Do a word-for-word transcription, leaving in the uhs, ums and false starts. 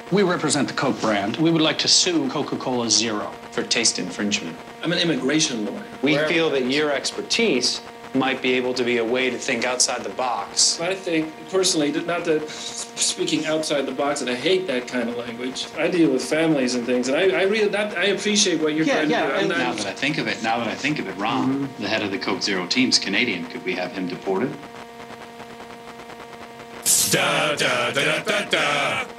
We represent the Coke brand. We would like to sue Coca-Cola Zero for taste infringement. I'm an immigration lawyer. We Where feel that your expertise might be able to be a way to think outside the box. I think, personally, not that speaking outside the box, and I hate that kind of language. I deal with families and things, and I, I really, that, I appreciate what you're yeah, trying yeah, to do. I'm Now not, that I think of it, now that I think of it, Ron, mm-hmm. the head of the Coke Zero team's Canadian. Could we have him deported? Da da da da da da.